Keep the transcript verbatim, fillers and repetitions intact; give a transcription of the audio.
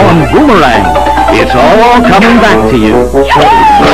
on Boomerang. It's all coming back to you.